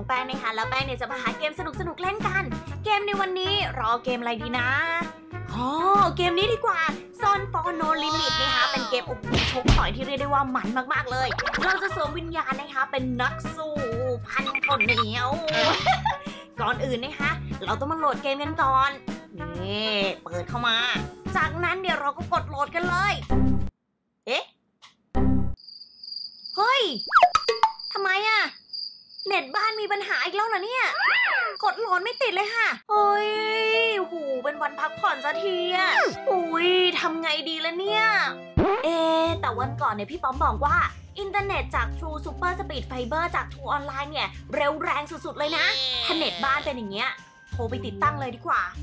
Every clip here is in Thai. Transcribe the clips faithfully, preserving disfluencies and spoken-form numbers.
ของแป้งนะคะแล้วแป้งเนี่ยจะมาหาเกมสนุกๆเล่นกันเกมในวันนี้รอเกมอะไรดีนะอ๋อเกมนี้ดีกว่าซอนฟอร์โนลิมิตนะคะเป็นเกมอบอุ่นชกต่อยที่เรียกได้ว่ามันมากๆเลยเราจะสวมวิญญาณนะคะเป็นนักสู้พันคนเหนียวก่อนอื่นนะคะเราต้องมาโหลดเกมกันก่อนนี่เปิดเข้ามาจากนั้นเดี๋ยวเราก็กดโหลดกันเลยเอ๊ะเฮ้ยทำไมอะเน็ตบ้านมีปัญหาอีกแล้วเหรอเนี่ยกดโหลดไม่ติดเลยค่ะเฮ้ยโหเป็นวันพักผ่อนซะทีอะอุ้ยทำไงดีล่ะเนี่ยเอ๊แต่วันก่อนเนี่ยพี่ป๊อมบอกว่าอินเทอร์เน็ตจาก True Super Speed Fiber จาก True Online เนี่ยเร็วแรงสุดๆเลยนะถ้าเน็ตบ้านเป็นอย่างเงี้ยโทรไปติดตั้งเลยดีกว่า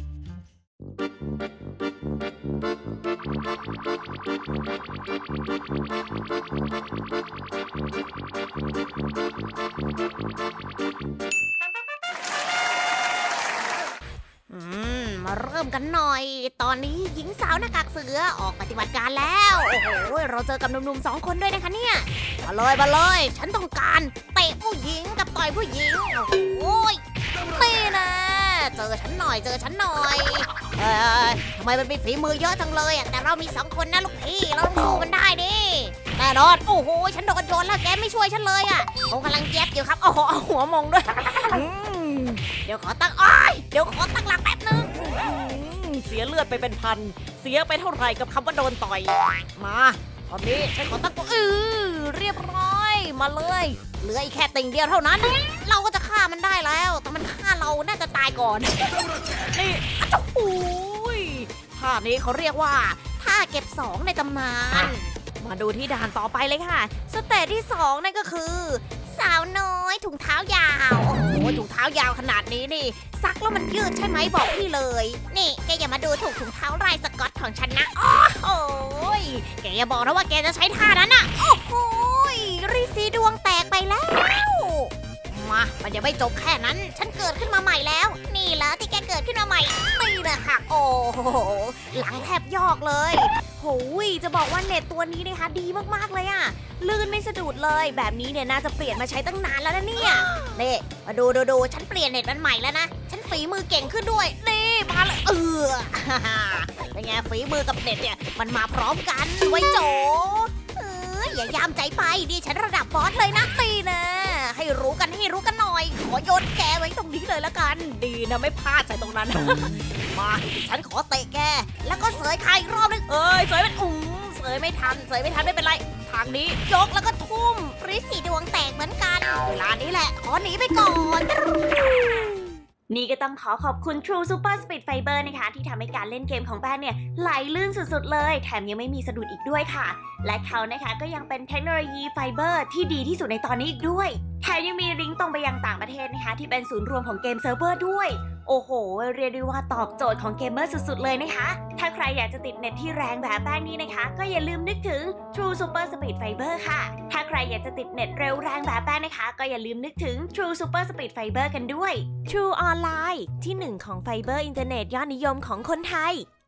อืมมาเริ่มกันหน่อยตอนนี้หญิงสาวหน้ากากเสือออกปฏิบัติการแล้วโอ้โหเราเจอกับหนุ่มๆสองคนด้วยนะคะเนี่ยมาเลยมาเลยฉันต้องการเตะผู้หญิงกับต่อยผู้หญิงโอ้ยนี่นะเจอฉันหน่อยเจอฉันหน่อยเออทำไมมันมีฝีมือเยอะจังเลยอ่ะแต่เรามีสองคนนะลูกพี่เราต้องสู้มันได้ดิแน่นอนโอ้โหฉันโดนโยนแล้วแกไม่ช่วยฉันเลยอ่ะผมกำลังเจ็บอยู่ครับโอ้โหเอาหัวมงด้วยเดี๋ยวขอตั้งอ้อยเดี๋ยวขอตั้งหลักแป๊บนึงเสียเลือดไปเป็นพันเสียไปเท่าไหร่กับคำว่าโดนต่อยมาตอนนี้ฉันขอตั้งตัวเออเรียบร้อยมาเลยเหลืออีกแค่ติ่งเดียวเท่านั้นเราก็จะฆ่ามันได้แล้วแต่มันฆ่าเราน่าจะตายก่อนนี่โอ้ยท่านี้เขาเรียกว่าท่าเก็บสองในตำนานมาดูที่ด่านต่อไปเลยค่ะสเตจที่สองนั่นก็คือสาวน้อยถุงเท้ายาวโอ้โหถุงเท้ายาวขนาดนี้นี่ซักแล้วมันยืดใช่ไหมบอกพี่เลยนี่แกอย่ามาดูถูกถุงเท้าลายสก๊อตของฉันนะโอ้โหแกอย่าบอกนะว่าแกจะใช้ท่านั้นอ่ะโอ้โหรีซีดวงแตกไปแล้วมามันยังไม่จบแค่นั้นฉันเกิดขึ้นมาใหม่แล้วนี่เหรอที่แกเกิดขึ้นมาใหม่นี่นะค่ะโอ้โหหลังแทบยอกเลยโหยจะบอกว่าเน็ตตัวนี้นะคะดีมากๆเลยอะลื่นไม่สะดุดเลยแบบนี้เนี่ยน่าจะเปลี่ยนมาใช้ตั้งนานแล้วนะเนี่ยนี่มาดูดูดูฉันเปลี่ยนเน็ตมันใหม่แล้วนะฉันฝีมือเก่งขึ้นด้วยนี่มาเลยเออเป็นไงฝีมือกับเน็ตเนี่ยมันมาพร้อมกันไว้โจเอออย่ายามใจไปดิฉันระดับบอสเลยนะตีนะให้รู้กันให้รู้กันหน่อยขอโยนแกไว้ตรงนี้เลยละกันดีนะไม่พลาดใส่ตรงนั้นมาฉันขอเตะแกแล้วก็เสยใครอีกรอบนึงเอ้ยเสยเป็นอุ้มเสยไม่ทันเสยไม่ทันไม่เป็นไรทางนี้ยกแล้วก็ทุ่มริสีดวงแตกเหมือนกันเวลานี้แหละขอหนีไปก่อนนี่ก็ต้องขอขอบคุณ True Super Speed Fiber นะคะที่ทำให้การเล่นเกมของแป้งเนี่ยไหลลื่นสุดๆเลยแถมยังไม่มีสะดุดอีกด้วยค่ะและเขานะคะก็ยังเป็นเทคโนโลยีไฟเบอร์ที่ดีที่สุดในตอนนี้อีกด้วยแถมยังมีลิงก์ตรงไปยังต่างประเทศนะคะที่เป็นศูนย์รวมของเกมเซิร์ฟเวอร์ด้วยโอ้โหเรียกได้ว่าตอบโจทย์ของเกมเมอร์สุดๆเลยนะคะถ้าใครอยากจะติดเน็ตที่แรงแบบแป้งนี้นะคะก็อย่าลืมนึกถึง True Super Speed Fiber ค่ะถ้าใครอยากจะติดเน็ตเร็วแรงแบบแป้งนะคะก็อย่าลืมนึกถึง True Super Speed Fiber กันด้วย True Online ที่หนึ่งของไฟเบอร์อินเทอร์เน็ตยอดนิยมของคนไทย